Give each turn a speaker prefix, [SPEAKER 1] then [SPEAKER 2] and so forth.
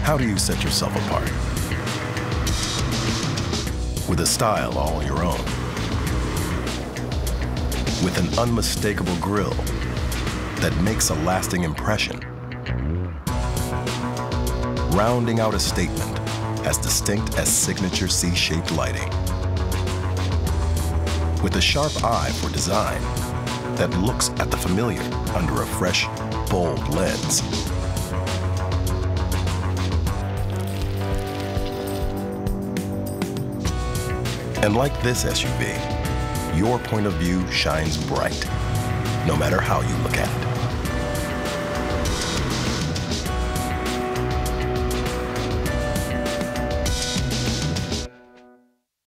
[SPEAKER 1] How do you set yourself apart? With a style all your own. With an unmistakable grille that makes a lasting impression. Rounding out a statement as distinct as signature C-shaped lighting. With a sharp eye for design that looks at the familiar under a fresh, bold lens. And like this SUV, your point of view shines bright, no matter how you look at it.